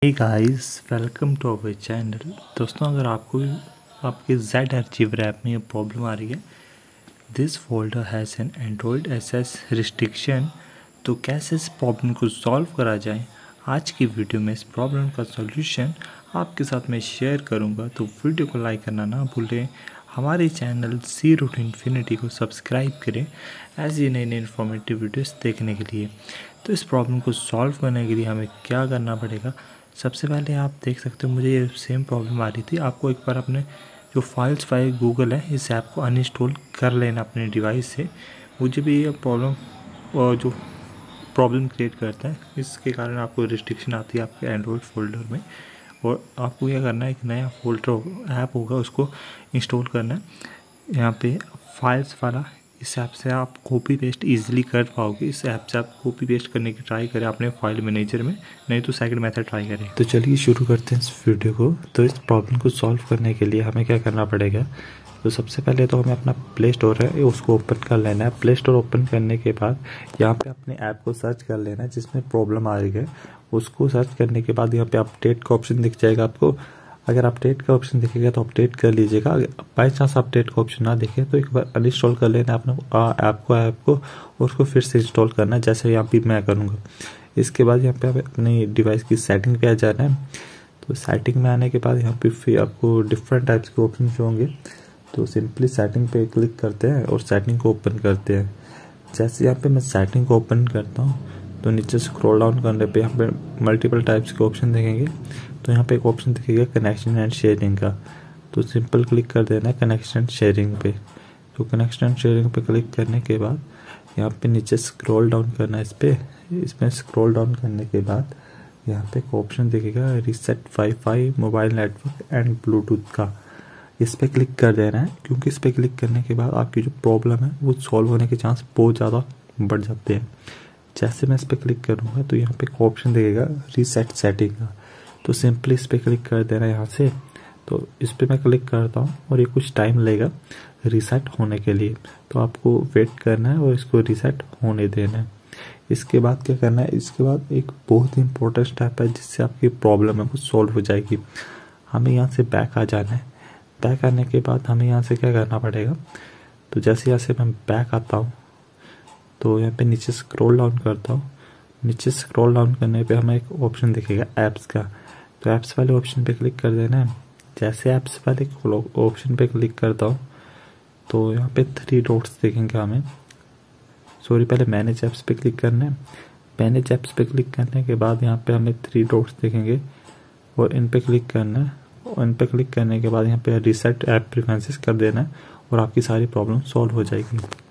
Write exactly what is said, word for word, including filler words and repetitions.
Hey guys, welcome to our channel. दोस्तों, अगर आपको आपके जेड आर्चिवर ऐप में ये प्रॉब्लम आ रही है, this folder has an Android access restriction, तो कैसे इस प्रॉब्लम को सॉल्व करा जाए, आज की वीडियो में इस प्रॉब्लम का सॉल्यूशन आपके साथ मैं शेयर करूंगा। तो वीडियो को लाइक करना ना भूलें, हमारे चैनल ज़ीरो टू इन्फिनिटी को सब्सक्राइब करें ऐसी नई नई इन्फॉर्मेटिव वीडियोस देखने के लिए। तो इस प्रॉब्लम को सॉल्व करने के लिए हमें क्या करना पड़ेगा, सबसे पहले आप देख सकते हो मुझे ये सेम प्रॉब्लम आ रही थी। आपको एक बार अपने जो फाइल्स फाइल गूगल है इस ऐप को अनइंस्टॉल कर लेना अपने डिवाइस से। मुझे भी ये प्रॉब्लम जो प्रॉब्लम क्रिएट करता है, इसके कारण आपको रिस्ट्रिक्शन आती है आपके एंड्रॉयड फोल्डर में, और आपको क्या करना है, एक नया फोल्डर ऐप होगा उसको इंस्टॉल करना है। यहाँ पे फाइल्स वाला इस ऐप से आप कॉपी पेस्ट इजीली कर पाओगे। इस ऐप से आप कॉपी पेस्ट करने की ट्राई करें अपने फाइल मैनेजर में, नहीं तो सेकंड मेथड ट्राई करें। तो चलिए शुरू करते हैं इस वीडियो को। तो इस प्रॉब्लम को सॉल्व करने के लिए हमें क्या करना पड़ेगा, तो सबसे पहले तो हमें अपना प्ले स्टोर है उसको ओपन कर लेना है। प्ले स्टोर ओपन करने के बाद यहाँ पे अपने ऐप को सर्च कर लेना है जिसमें प्रॉब्लम आ रही है। उसको सर्च करने के बाद यहाँ पे अपडेट का ऑप्शन दिख जाएगा आपको। अगर अपडेट का ऑप्शन दिखेगा तो अपडेट कर लीजिएगा। बाई चांस अपडेट का ऑप्शन ना दिखे तो एक बार अनइंस्टॉल कर लेना अपने ऐप को ऐप को और उसको फिर से इंस्टॉल करना है, जैसे यहाँ पे मैं करूँगा। इसके बाद यहाँ पे अपनी डिवाइस की सेटिंग पे आ जाना है। तो सेटिंग में आने के बाद यहाँ पे फिर आपको डिफरेंट टाइप्स के ऑप्शन होंगे। तो सिंपली सेटिंग पे क्लिक करते हैं और सेटिंग को ओपन करते हैं। जैसे यहाँ पे मैं सेटिंग को ओपन करता हूँ तो नीचे स्क्रॉल डाउन करने पे यहाँ पे मल्टीपल टाइप्स के ऑप्शन दिखेंगे। तो यहाँ पे एक ऑप्शन दिखेगा कनेक्शन एंड शेयरिंग का, तो सिंपल क्लिक कर देना है कनेक्शन एंड शेयरिंग पे। तो कनेक्शन एंड शेयरिंग पे क्लिक करने के बाद यहाँ पे नीचे स्क्रॉल डाउन करना है इस पे। इसमें स्क्रॉल डाउन करने के बाद यहाँ पे एक ऑप्शन दिखेगा reset wifi mobile network and Bluetooth का, इस पर क्लिक कर देना है, क्योंकि इस पर क्लिक करने के बाद आपकी जो प्रॉब्लम है वो सॉल्व होने के चांस बहुत ज़्यादा बढ़ जाते हैं। जैसे मैं इस पर क्लिक करूँगा तो यहाँ पे एक ऑप्शन दिखेगा रीसेट सेटिंग का, तो सिंपली इस पर क्लिक कर देना है यहाँ से। तो इस पर मैं क्लिक करता हूँ और ये कुछ टाइम लगेगा रीसेट होने के लिए, तो आपको वेट करना है और इसको रीसेट होने देना है। इसके बाद क्या करना है, इसके बाद एक बहुत ही इंपॉर्टेंट स्टेप है जिससे आपकी प्रॉब्लम है वो सॉल्व हो जाएगी। हमें यहाँ से बैक आ जाना है। बैक आने के बाद हमें यहाँ से क्या करना पड़ेगा, तो जैसे यहाँ से मैं बैक आता हूँ तो यहाँ पे नीचे स्क्रॉल डाउन करता हूँ। नीचे स्क्रॉल डाउन करने पे हमें एक ऑप्शन दिखेगा ऐप्स का, तो ऐप्स वाले ऑप्शन पे क्लिक कर देना है। जैसे ऐप्स वाले ऑप्शन पे क्लिक करता हूँ तो यहाँ पे थ्री डॉट्स दिखेंगे हमें। सॉरी, पहले मैनेज ऐप्स पे क्लिक करना है। मैनेज ऐप्स पे क्लिक करने के बाद यहाँ पे हमें थ्री डॉट्स दिखेंगे और इन पे क्लिक करना है। और इन पे क्लिक करने के बाद यहाँ पे रीसेट ऐप प्रेफरेंसेस कर देना है और आपकी सारी प्रॉब्लम सॉल्व हो जाएगी।